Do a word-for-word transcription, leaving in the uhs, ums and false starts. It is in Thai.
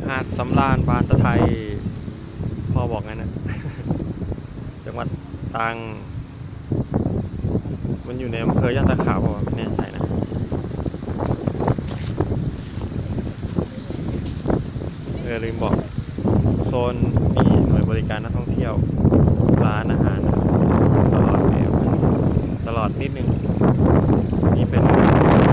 หาดสำราญบานตะไทยพ่อบอกงั้นนะ จังหวัดตรังมันอยู่ในอำเภอย่านตาขาวเปล่าวะไม่แน่ใจนะเออลืมบอกโซนมีหน่วยบริการนักท่องเที่ยวร้านอาหารนะครับตลอดแนวตลอดนิดนึงนี่เป็น